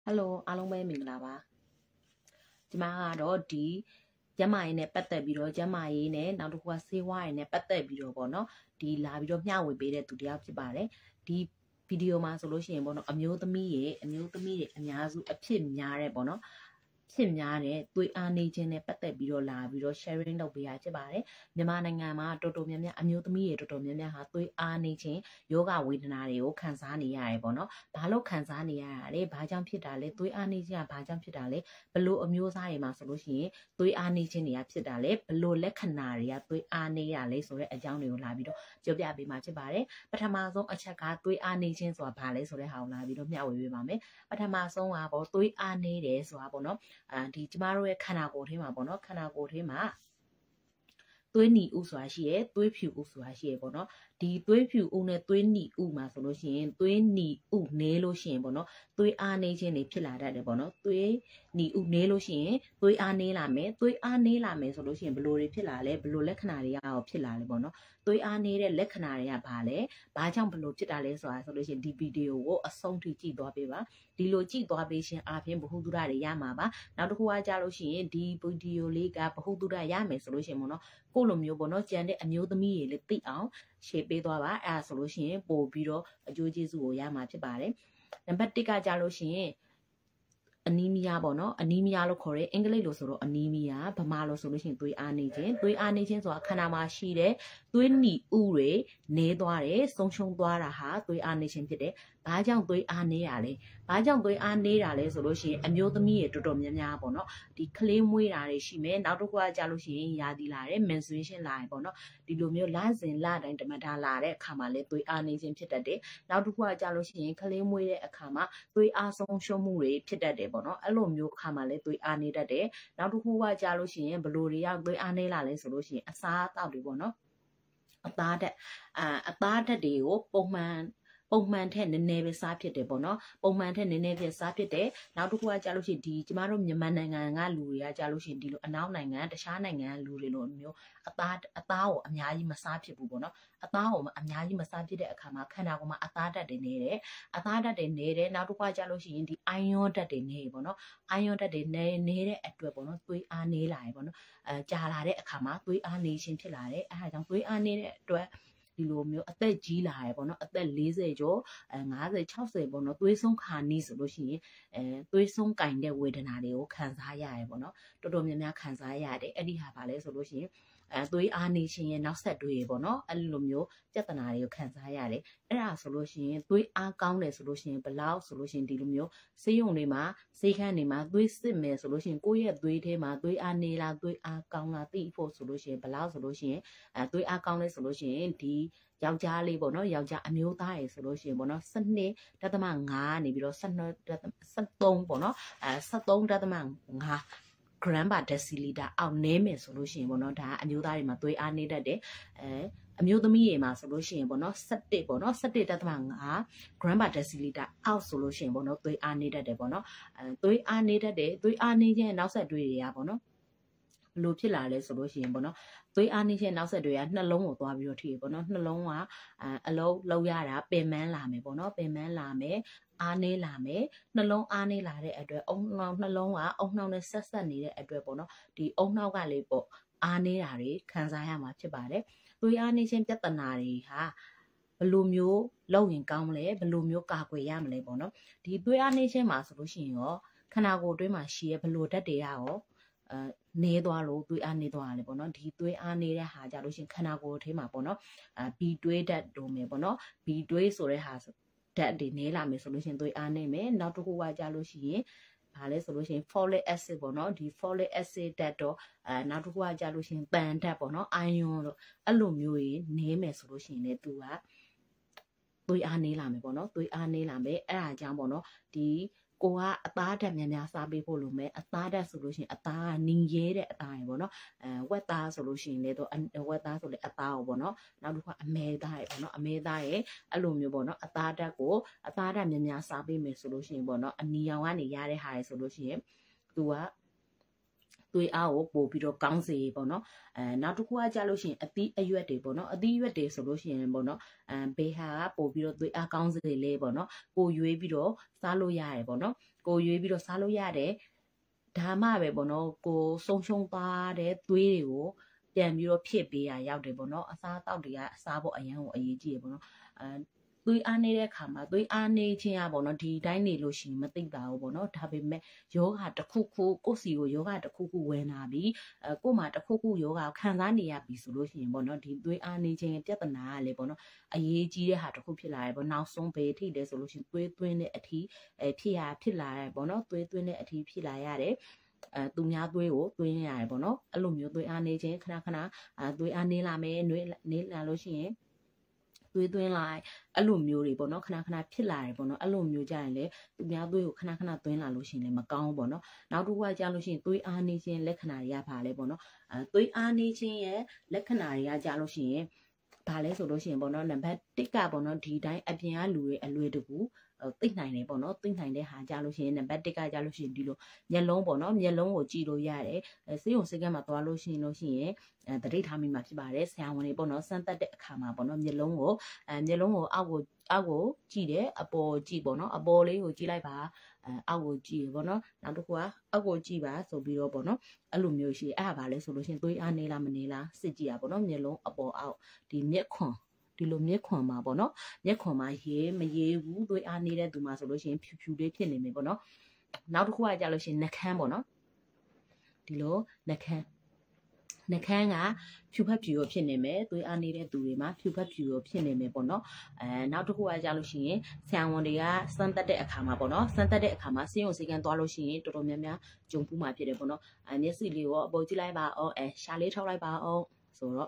Hello အားလုံးပဲမင်္ဂလာပါဒီမှာကတော့ဒီကျမရေးနဲ့ပတ်သက်ပြီးတော့ကျမရေးနဲ့နောက်တစ်ခုကဆေးဝါးရေးနဲ့ပတ်သက်ပြီးတော့ပေါ့နော်ဒီလာပြီးတော့မျှဝေပေးတဲ့သူတယောက်ဖြစ်ပါတယ်ဒီဗီဒီယိုမှာဆိုလို့ရှိရင်ပေါ့နော်အမျိုးသမီးတွေအများစုအဖြစ်များတဲ့ပေါ့နော်ဖြစ်များတဲ့သွေးအားနေခြင်းနဲ့ပတ်သက်ပြီးတော့လာပြီးတော့ sharing လုပ်ပေးရဖြစ်ပါတယ်မြန်မာနိုင်ငံမှာတော်တော်များများအမျိုးသမီးတွေတော်တော်များများဟာသွေးအားနေခြင်းယောဂဝေဒနာတွေကိုခံစားနေရတယ်ပေါ့နော်ဘာလို့ခံစားနေရတာလဲဘာကြောင့်ဖြစ်တာလဲသွေးအားနေခြင်းကဘာကြောင့်ဖြစ်တာလဲဘလို့အမျိုးအစားတွေမှာဆိုလို့ရှိရင်သွေးအားနေခြင်းတွေကဖြစ်တာလဲဘလို့လက္ခဏာတွေကသွေးအားနေရလဲဆိုတဲ့အကြောင်းတွေကိုလာပြီးတော့ပြောပြပေးမှာဖြစ်ပါတယ်ပထမဆုံးအချက်ကသွေးအားနေခြင်းဆိုတာဘာလဲဆိုတဲ့ဟာကိုလာပြီးတော့မျှဝေပေးပါမယ်ပထမဆုံးကပေါ့သွေးအားနေတယ်ဆိုတာပေါ့နော်ဒီကျမတို့ရဲ့ခန္ဓာကိုယ်ထဲမှာပေါ့နော်ခန္ဓာကိုယ်ထဲမှာသွေးနီဥဆိုတာရှိရယ်သွေးဖြူဥဆိုတာရှိရယ်ပေါ့နော်ဒီသွေးဖြူဥနဲ့သွေးနီဥမှာဆိုလို့ရှိရင်သွေးနီဥနဲလို့ရှိရင်ပေါ့နော်သွေးအားနေခြင်းတွေဖြစ်လာတတ်တယ်ပေါ့နော်သွေးနီဥနဲလို့ရှိရင်သွေးအားနေလာမယ်သွေးအားနေလာမယ်ဆိုလို့ရှိရင်ဘလို့တွေဖြစ်လာလဲဘလို့လက္ခဏာတွေကရောဖြစ်လာလဲပေါ့နော်သွေးအားနေတဲ့လက္ခဏာတွေကဘာလဲဘာကြောင့်ဘလို့ဖြစ်တာလဲဆိုတာဆိုလို့ရှိရင်ဒီဗီဒီယိုကိုအဆုံးထိကြည့်သွားပေးပါဒီလိုကြည့်သွားပေးခြင်းအပြင်ဘ ഹു တုဒတွေရမှာပါနောက်တစ်ခုကကြလို့ရှိရင်ဒီဗီဒီယိုလေးကဘ ഹു တုဒရမယ်ဆိုလို့ရှိရင်ပေါ့နော်ကိုလိုမျိုးပေါ့နော်ကြံတဲ့အမျိုးသမီးတွေလည်းသိအောင်ရှေ့ပေးသွားပါအဲ့ဒါဆိုလို့ရှိရင်ပို့ပြီးတော့အကျိုးကျေးဇူးကိုရမှာဖြစ်ပါတယ်နံပါတ်1ကကြလို့ရှိရင်အနီးမီယာပေါ့နော်အနီးမီယာလို့ခေါ်တဲ့အင်္ဂလိပ်လိုဆိုတော့အနီးမီယာဗမာလိုဆိုလို့ရှိရင်သွေးအားနေခြင်းဆိုတာခန္ဓာမှာရှိတဲ့သွေးနီဥတွေနေသွားတယ်ဆုံးရှုံးသွားတာဟာသွေးအားနေခြင်းဖြစ်တယ်ဘာကြောင့်သွေးအားနေရလဲဘာကြောင့်သွေးအားနေတာလဲဆိုလို့ရှိရင်အမျိုးသမီးတွေတော်တော်များများပေါ့နော်ဒီကလေးမွေးတာတွေရှိမယ်နောက်တစ်ခုကကြာလို့ရှိရင်ယာတီလာတယ် menstruation လာတယ်ပေါ့နော်ဒီလိုမျိုးလစဉ်လတိုင်းဓမ္မတာလာတဲ့အခါမှာလည်းသွေးအားနေခြင်းဖြစ်တတ်တယ်နောက်တစ်ခုကကြာလို့ရှိရင်ကလေးမွေးတဲ့အခါမှာသွေးအားဆုံးရှုံးမှုတွေဖြစ်တတ်တယ်ပေါ့နော်အဲ့လိုမျိုးအခါမှာလည်းသွေးအားနေတတ်တယ်နောက်တစ်ခုကကြာလို့ရှိရင်ဘလို့တွေရောက်သွေးအားနေလာလဲဆိုလို့ရှိရင်အစားအသောက်တွေပေါ့နော်အသားဓာတ်တွေကိုပုံမှန်ထက်နည်းနည်းပဲစားဖြစ်တယ်ပေါ့နော်ပုံမှန်ထက်နည်းနည်းပဲစားဖြစ်တယ်နောက်တစ်ခုကကြာလို့ရှိရင်ဒီကျမတို့မြန်မာနိုင်ငံကလူတွေကကြာလို့ရှိရင်ဒီလိုအနောက်နိုင်ငံတခြားနိုင်ငံကလူတွေလိုမျိုးအသားကိုအများကြီးမစားဖြစ်ဘူးပေါ့နော်အသားကိုအများကြီးမစားဖြစ်တဲ့အခါမှာခန္ဓာကိုယ်မှာအသားဓာတ်တွေနေတယ်နောက်တစ်ခုကကြာလို့ရှိရင်ဒီအိုင်ယောဓာတ်တွေနေတယ်ပေါ့နော်အိုင်ယောဓာတ်တွေနေတဲ့အတွက်ပေါ့နော်သွေးအားနေလာတယ်ပေါ့နော်ကြာလာတဲ့အခါမှာသွေးအားနေခြင်းဖြစ်လာတယ်အဲဒါကြောင့်သွေးအားနေတဲ့အတွက်ဒီလိုမျိုးအသက်ကြီးလာရယ်ပေါ့နော်အသက်40ကျော်50 60ပေါ့နော်သွေးဆုံးခါနီးဆိုလို့ရှိရင်သွေးဆုံးကင်တဲ့ဝေဒနာတွေကိုခံစားရရယ်ပေါ့နော်တော်တော်များများခံစားရတယ်အဲ့ဒီဟာပါလဲဆိုလို့ရှိရင်သွေးအားနေခြင်းရဲ့နောက်ဆက်တွဲပေါ့နော်အဲ့လိုမျိုးပြဿနာတွေကိုခံစားရတယ်အဲ့ဒါဆိုလို့ရှိရင်သွေးအားကောင်းတယ်ဆိုလို့ရှိရင်ဘလောက်ဆိုလို့ရှိရင်ဒီလိုမျိုးဆေးရုံတွေမှာဆေးခန်းတွေမှာသွေးစစ်မယ်ဆိုလို့ရှိရင်ကိုယ့်ရဲ့သွေးထဲမှာသွေးအားနေလားသွေးအားကောင်းလားသိဖို့ဆိုလို့ရှိရင်ဘလောက်ဆိုလို့ရှိရင်သွေးအားကောင်းလဲဆိုလို့ရှိရင်ဒီယောက်ျားလေးပေါ့နော်ယောက်ျားအမျိုးသားရယ်ဆိုလို့ရှိရင်ပေါ့နော်12.5နေပြီးတော့13ပေါ့နော်13.5 gram per deciliter အောက်နည်းမယ်ဆိုလို့ရှိရင်ပေါ့နော်ဒါအမျိုးသားတွေမှာသွေးအားနေတတ်တယ်အမျိုးသမီးတွေမှာဆိုလို့ရှိရင်ပေါ့နော်17ပေါ့နော်17.5 gram per deciliter အောက်ဆိုလို့ရှိရင်ပေါ့နော်သွေးအားနေတတ်တယ်ပေါ့နော်သွေးအားနေတတ်တယ်သွေးအားနေခြင်းနောက်ဆက်တွဲတွေကပေါ့နော်ဘလို့ဖြစ်လာလဲဆိုလို့ရှိရင်ပေါ့နော်သွေးအားနေခြင်းနောက်ဆက်တွဲကနှလုံးကိုသွားပြီးတော့ထိရပေါ့နော်နှလုံးကအလုံးလောက်ရတာပင်ပန်းလာမယ်ပေါ့နော်ပင်ပန်းလာမယ်အားနေလာမယ်နှလုံးအားနေလာတဲ့အတွက်နှလုံးကအုံနှောက်နဲ့ဆက်နေတဲ့အတွက်ပေါ့နော်ဒီအုံနှောက်ကလေးပေါ့အားနေတာတွေခံစားရမှာဖြစ်ပါတယ်သွေးအားနေခြင်းပြဿနာတွေဟာဘလိုမျိုးလုပ်ရင်ကောင်းမလဲဘလိုမျိုးကာကွယ်ရမလဲပေါ့နော်ဒီသွေးအားနေခြင်းမှာဆိုလို့ရှိရင်ရောခန္ဓာကိုယ်အတွင်းမှာရှိရဘလိုဓာတ်တွေရောနေသွားလို့သွေးအားနေသွားတယ်ပေါ့နော်ဒီသွေးအားနေတဲ့ဟာကြလို့ရှိရင်ခန္ဓာကိုယ်ထဲမှာပေါ့နော်ဘီတွေးဓာတ်တို့မယ်ပေါ့နော်ဘီတွေးဆိုတဲ့ဟာဓာတ်တွေနေလာမယ်ဆိုလို့ရှိရင်သွေးအားနေမယ်နောက်တစ်ခုကကြလို့ရှိရင်ဘာလဲဆိုလို့ရှိရင် folic acid ပေါ့နော်ဒီ folic acid ဓာတ်တော့နောက်တစ်ခုကကြလို့ရှိရင်ပန်ဓာတ်ပေါ့နော် iron တို့အဲ့လိုမျိုးကြီးနေမယ်ဆိုလို့ရှိရင်လည်းသူကသွေးအားနေလာမယ်ပေါ့နော်သွေးအားနေလာမယ်အဲ့ဒါကြောင့်ပေါ့နော်ဒီကိုကအသားဓာတ်များများစားပေးဖို့လိုမယ်အသားဓာတ်ဆိုလို့ရှိရင်အသားကနင်းရဲတဲ့အသားရယ်ပေါ့နော်ဝက်သားဆိုလို့ရှိရင်လည်းတော့ဝက်သားဆိုလည်းအသားကိုပေါ့နော်နောက်တစ်ခါအမဲသားရယ်ပေါ့နော်အမဲသားရယ်အဲ့လိုမျိုးပေါ့နော်အသားဓာတ်များများစားပေးမယ်ဆိုလို့ရှိရင်ပေါ့နော်အနီရောင်ကနေရတဲ့ဟာရယ်ဆိုလို့ရှိရင်သူကသွေးအားကိုပို့ပြီးတော့ကောင်းစေပေါ့နော်နောက်တစ်ခုကကြာလို့ရှိရင်အသီးအရွက်တွေပေါ့နော်အသီးရွက်တွေဆိုလို့ရှိရင်ပေါ့နော်ဘေးဟာကပို့ပြီးတော့သွေးအားကောင်းစေလေပေါ့နော်ကိုရွေးပြီးတော့စားလို့ရတယ်ပေါ့နော်ကိုရွေးပြီးတော့စားလို့ရတယ်ဒါမှပဲပေါ့နော်ကိုဆုံးရှုံးသွားတဲ့သွေးတွေကိုပြန်ပြီးတော့ဖြစ်ပေးရရောက်တယ်ပေါ့နော်အစားတောက်တွေကအစားဖို့အရန်ကိုအရေးကြီးရပေါ့နော်သွေးအားနေတဲ့အခါမှာသွေးအားနေခြင်းอ่ะပေါ့နော်ဒီတိုင်းနေလို့ရှိရင်မသိတာဘူးပေါ့နော်ဒါပေမဲ့ယောဂတစ်ခုခုကိုယ်စီကိုယောဂတစ်ခုခုဝင်လာပြီးကိုယ်မှာတစ်ခုခုယောဂခံစားနေရပြီဆိုလို့ရှိရင်ပေါ့နော်ဒီသွေးအားနေခြင်းပြဿနာကလည်းပေါ့နော်အရေးကြီးတဲ့ဟာတစ်ခုဖြစ်လာတယ်ပေါ့နောက်ဆုံးဘေးထိတယ်ဆိုလို့ရှိရင်သွေးသွင်းတဲ့အထီးဖြစ်လာတယ်ပေါ့နော်သွေးသွင်းတဲ့အထီးဖြစ်လာရတယ်သူများသွေးကိုသွင်းရတယ်ပေါ့နော်အဲ့လိုမျိုးသွေးအားနေခြင်းခဏသွေးအားနေလာမယ်နေလာလို့ရှိရင်သွေးသွင်းလိုက်အဲ့လိုမျိုးတွေပေါ့နော်ခဏဖြစ်လာတယ်ပေါ့နော်အဲ့လိုမျိုးကြရင်လေသူများသွေးကိုခဏသွင်းလာလို့ရှိရင်လည်းမကောင်းဘူးပေါ့နော်နောက်တစ်ခုကကြာလို့ရှိရင်သွေးအားနေခြင်းလက္ခဏာတွေကဘာလဲပေါ့နော်သွေးအားနေခြင်းရဲ့လက္ခဏာတွေကကြာလို့ရှိရင်ဘာလဲဆိုလို့ရှိရင်ပေါ့နော်နံပါတ်1ကပေါ့နော်ဒီတိုင်းအပြင်ကလူတွေအလွယ်တကူသိနိုင်တယ်ပေါ့နော်သိနိုင်တဲ့ဟာကြာလို့ရှိရင်နံပါတ်1ကကြာလို့ရှိရင်ဒီလိုမျက်လုံးပေါ့နော်မျက်လုံးကိုကြည့်လို့ရတယ်စေးုံစိတ်ကမှာသွားလို့ရှိရင်တတိထားမိမှာဖြစ်ပါတယ်ဆရာဝန်တွေပေါ့နော်စမ်းသပ်တဲ့အခါမှာပေါ့နော်မျက်လုံးကိုအောက်ကိုကြည့်တယ်အပေါ်ကြည့်ပေါ့နော်အပေါ်လေးကိုကြည့်လိုက်ပါအောက်ကိုကြည့်ပေါ့နော်နောက်တစ်ခုကအောက်ကိုကြည့်ပါဆိုပြီးတော့ပေါ့နော်အဲ့လိုမျိုးရှိအဲ့ဒါပါလဲဆိုလို့ရှိရင်သွေးအားနေလားမနေလားစစ်ကြည့်ရပေါ့နော်မျက်လုံးအပေါ်အောက်ဒီမျက်ခွန်ဒီလိုမျက်ခွန်မှာပေါ့နော်မျက်ခွန်မှာမရေးဘူးသွေးအားနေတဲ့သူမှာဆိုလို့ရှိရင်ဖြူလေးဖြစ်နေမယ်ပေါ့နော်နောက်တစ်ခုကကြာလို့ရှိရင်နှကန်းပေါ့နော်ဒီလိုနှကန်းကဖြူဖက်ဖြူရောဖြစ်နေမယ်သွေးအားနေတဲ့သူတွေမှာဖြူဖက်ဖြူရောဖြစ်နေမယ်ပေါ့နော်နောက်တစ်ခုကကြာလို့ရှိရင်ဆရာဝန်တွေကစမ်းသပ်တဲ့အခါမှာပေါ့နော်စမ်းသပ်တဲ့အခါမှာဆေးရုံဆေးကန်းသွားလို့ရှိရင်တော်တော်များများဂျုံပူးမှာဖြစ်တယ်ပေါ့နော်မျက်စိလေးကိုအပေါ်ကြည့်လိုက်ပါအောင်ရှာလေးထောက်လိုက်ပါအောင်ဆိုတော့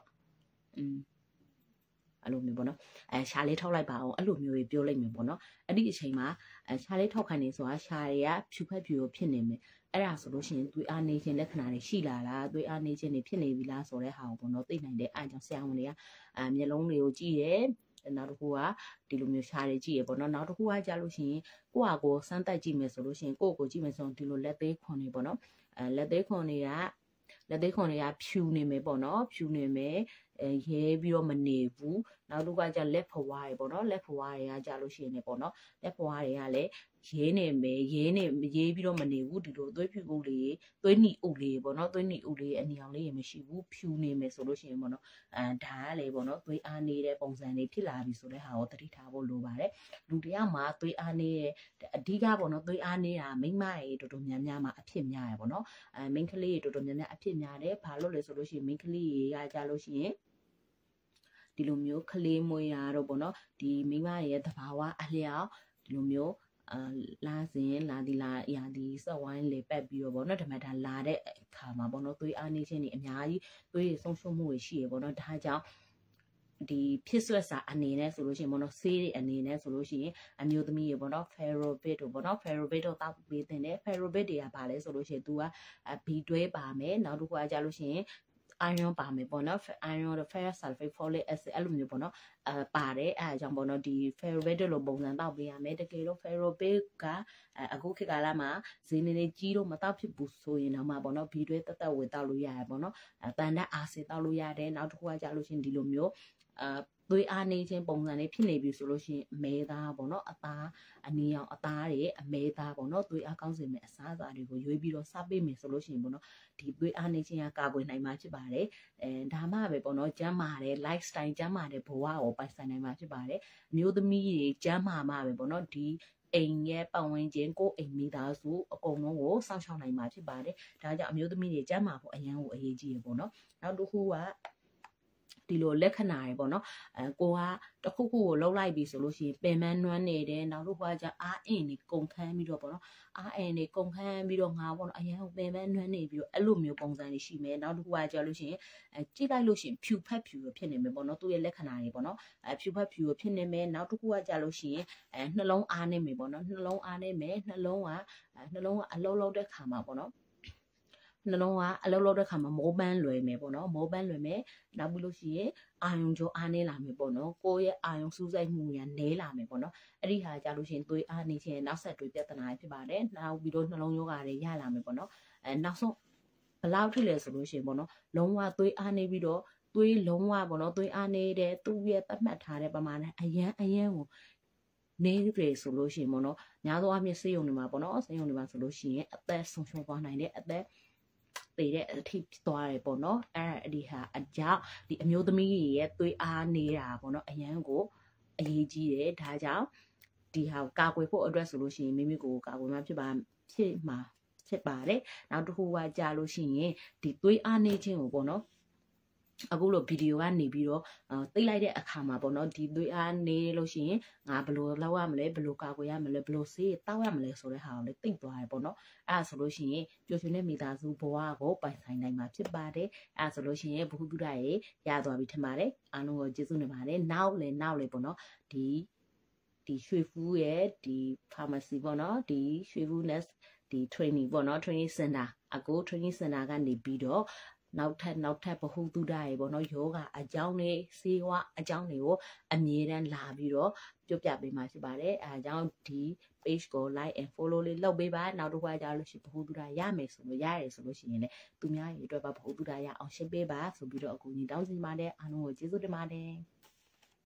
အဲ့လိုမျိုးပေါ့နော်ရှာလေးထောက်လိုက်ပါအောင်အဲ့လိုမျိုးတွေပြောလိုက်မယ်ပေါ့နော်အဲ့ဒီအချိန်မှာရှာလေးထောက်ခိုင်းနေဆိုတာရှာတွေကဖြူဖက်ဖြူရောဖြစ်နေမယ်အဲ့ဒါဆိုလို့ရှိရင်သွေးအားနေခြင်းလက္ခဏာတွေရှိလာလားသွေးအားနေခြင်းတွေဖြစ်နေပြီလားဆိုတဲ့ဟာကိုပေါ့နော်သိနိုင်တဲ့အားကြောင့်ဆရာဝန်တွေကမျက်လုံးတွေကိုကြည့်ရဲနောက်တစ်ခုကဒီလိုမျိုးရှားတွေကြည့်ရပေါ့နော်နောက်တစ်ခုကကြာလို့ရှိရင်ကိုစမ်းသပ်ကြည့်မယ်ဆိုလို့ရှိရင်ကိုကြည့်မယ်ဆိုရင်ဒီလိုလက်သေးခွန်တွေပေါ့နော်လက်သေးခွန်တွေကဖြူနေမယ်ပေါ့နော်ဖြူနေမယ်ရဲပြီးတော့မနေဘူးနောက်တစ်ခုကကြာလက်ဖွားတွေပေါ့နော်လက်ဖွားတွေကကြာလို့ရှိရင်လည်းပေါ့နော်လက်ဖွားတွေကလည်းရေးပြီးတော့မနေဘူးဒီလိုသွေးဖြူဦးလေးသွေးနီဦးလေးပေါ့နော်သွေးနီဦးလေးအနီအောင်လေးမရှိဘူးဖြူနေမယ်ဆိုလို့ရှိရင်ပေါ့နော်ဒါကလည်းပေါ့နော်သွေးအားနေတဲ့ပုံစံလေးဖြစ်လာပြီဆိုတဲ့ဟာကိုသတိထားဖို့လိုပါတယ်လူတယောက်မှာသွေးအားနေတဲ့အဓိကပေါ့နော်သွေးအားနေတာမိန်းမတွေတော်တော်များများမှာအဖြစ်များရပေါ့နော်မိန်းကလေးတွေတော်တော်များများအဖြစ်များတယ်ဘာလို့လဲဆိုလို့ရှိရင်မိန်းကလေးတွေကကြာလို့ရှိရင်ဒီလိုမျိုးကလေးမွေးရတော့ပေါ့နော်ဒီမိန်းမရဲ့သဘာဝအလျောက်ဒီလိုမျိုးလာရာဒီစက်ဝိုင်းလေပတ်ပြီးတော့ဗောနော်ဓမ္မတာလာတဲ့အခါမှာဗောနော်သွေးအားနေခြင်းတွေအများကြီးသွေးဆုံးရှုံးမှုတွေရှိရဗောနော်ဒါကြောင့်ဒီဖြစ်ဆွက်စာအနေနဲ့ဆိုလို့ရှိရင်ဗောနော်ဆေးတွေအနေနဲ့ဆိုလို့ရှိရင်အမျိုးသမီးတွေဗောနော် ferrobit တို့ဗောနော် ferrobit တို့တောက်ပေးတင်တယ် ferrobit တွေကဘာလဲဆိုလို့ရှိရင် तू က B12 ပါမယ်နောက်တစ်ခုကကြာလို့ရှိရင်iron ပါမယ်ပေါ့နော် iron ferrous sulfate folic acid အဲ့လိုမျိုးပေါ့နော်ပါတယ်အဲအကြောင်းပေါ့နော်ဒီ ferrobit လိုပုံစံတောက်ပေးရမယ်တကယ်လို့ ferrobit ကအခုခေတ်ကာလမှာဈေးနေကြီးတော့မတောက်ဖြစ်ဘူးဆိုရင်တော့မှပေါ့နော် B12 တက်ဝယ်တောက်လို့ရတယ်ပေါ့နော်တန်တဲ့အာဆစ်တောက်လို့ရတယ်နောက်တစ်ခုကကြာလို့ရှိရင်ဒီလိုမျိုးသွေးအားနေခြင်းပုံစံလေးဖြစ်နေပြီဆိုလို့ရှိရင်အမဲသားပေါ့နော်အသားအနီရောင်အသားတွေအမဲသားပေါ့နော်သွေးအားကောင်းစေမယ့်အစားအစာတွေကိုရွေးပြီးတော့စားပေးမယ်ဆိုလို့ရှိရင်ပေါ့နော်ဒီသွေးအားနေခြင်းကကာကွယ်နိုင်မှာဖြစ်ပါတယ်ဒါမှပဲပေါ့နော်ကျန်းမာတဲ့ lifestyle ကျန်းမာတဲ့ဘဝကိုပိုင်ဆိုင်နိုင်မှာဖြစ်ပါတယ်အမျိုးသမီးတွေကျန်းမာမှပဲပေါ့နော်ဒီအိမ်ရဲ့ပတ်ဝန်းကျင်ကိုအိမ်မိသားစုအကုန်လုံးကိုစောင့်ရှောက်နိုင်မှာဖြစ်ပါတယ်ဒါကြောင့်အမျိုးသမီးတွေကျန်းမာဖို့အရန်ကိုအရေးကြီးရပေါ့နော်နောက်တစ်ခုကဒီလိုလက္ခဏာတွေပေါ့နော်ကိုကတခုခုကိုလှုပ်လိုက်ပြီဆိုလို့ရှိရင်ပင်မနွမ်းနေတယ်နောက်တစ်ခုကကျအားအင်းနေကုန်ခန်းပြီးတော့ပေါ့နော်အားအင်းနေကုန်ခန်းပြီးတော့ငါပေါ့နော်အရန်ပင်မနွမ်းနေပြီးတော့အဲ့လိုမျိုးပုံစံတွေရှိမယ်နောက်တစ်ခုကကျလို့ရှိရင်ကြည့်လိုက်လို့ရှိရင်ဖြူဖက်ဖြူဖြစ်နေမယ်ပေါ့နော်သူ့ရဲ့လက္ခဏာတွေပေါ့နော်ဖြူဖက်ဖြူဖြစ်နေမယ်နောက်တစ်ခုကကျလို့ရှိရင်နှလုံးအားနေမယ်ပေါ့နော်နှလုံးအားနေမယ်နှလုံးကအလုံးလုံးတဲ့ခါမှာပေါ့နော်နှလုံးကအလုံးလုံးတဲ့ခါမှာမိုးပန်းလွယ်မယ်ပေါ့နော်မိုးပန်းလွယ်မယ်နောက်ပြီးလို့ရှိရင်အာယုံကြောအားနေလာမယ်ပေါ့နော်ကိုယ့်ရဲ့အာယုံစူးစိုက်မှုတွေကနည်းလာမယ်ပေါ့နော်အဲ့ဒီဟာကြာလို့ရှိရင်သွေးအားနေခြင်းနောက်ဆက်တွဲပြဿနာတွေဖြစ်ပါတယ်နောက်ပြီးတော့နှလုံးရောဂါတွေရလာမယ်ပေါ့နော်နောက်ဆုံးဘလောက်ထိလဲဆိုလို့ရှိရင်ပေါ့နော်လုံးဝသွေးအားနေပြီးတော့သွေးလုံးဝပေါ့နော်သွေးအားနေတဲ့သူ့ရဲ့သတ်မှတ်ထားတဲ့ပမာဏအရန်ကိုနေတယ်ဆိုလို့ရှိရင်ပေါ့နော်များသောအားဖြင့်ဆေးရုံတွေမှာပေါ့နော်ဆေးရုံတွေမှာဆိုလို့ရှိရင်အသက်ဆုံးရှုံးသွားနိုင်တဲ့အသက်သေးတဲ့အထိသွားတယ်ပေါ့နော်ဒီဟာအကြောင်းဒီအမျိုးသမီးရဲ့သွေးအားနေတာပေါ့နော်အရန်ကိုအရေးကြီးတယ်ဒါကြောင့်ဒီဟာကာကွယ်ဖို့အတွက်ဆိုလို့ရှိရင်မိမိကိုကာကွယ်မှဖြစ်ပါတယ်နောက်တစ်ခုကကြာလို့ရှိရင်ဒီသွေးအားနေခြင်းကိုပေါ့နော်အခုလိုဗီဒီယိုကနေပြီးတော့သိလိုက်တဲ့အခါမှာပေါ့နော်ဒီသွေးအားနေလို့ရှိရင်ငါဘယ်လိုလောက်ရမလဲဘယ်လိုကာကွယ်ရမလဲဘယ်လိုဆေးတောက်ရမလဲဆိုတဲ့ဟာကိုလည်းသိသွားတယ်ပေါ့နော်အဲ့ဒါဆိုလို့ရှိရင်ပျော်ရွှင်တဲ့မိသားစုဘဝကိုပိုင်ဆိုင်နိုင်မှာဖြစ်ပါတယ်အဲ့ဒါဆိုလို့ရှိရင်ဘုဟုတုဒရေရသွားပြီထင်ပါတယ်အားလုံးကိုကျေးဇူးတင်ပါတယ်နောက်လေပေါ့နော်ဒီရွှေဖူးရဲ့ဒီ pharmacy ပေါ့နော်ဒီရွှေဖူး nurse ဒီ training ပေါ့နော် training center အကို training center ကနေပြီးတော့နောက်ထပ်ဗဟုသုတရေပေါ့နော်ယောဂအကြောင်းတွေဆေးဝါးအကြောင်းတွေကိုအမြဲတမ်းလာပြီးတော့ပြောပြပေးမှာဖြစ်ပါတယ်အဲအကြောင်းဒီ page ကို like and follow လေးလုပ်ပေးပါနောက်တစ်ခါကြာလို့ရှိရင်ဗဟုသုတရမယ်ဆိုလို့ရတယ်ဆိုလို့ရှိရင်လည်းသူများရဲ့အတွက်ပါဗဟုသုတရအောင်ရှင်းပေးပါဆိုပြီးတော့အကူအညီတောင်းစီပါတယ်အားလုံးကိုကျေးဇူးတင်ပါတယ်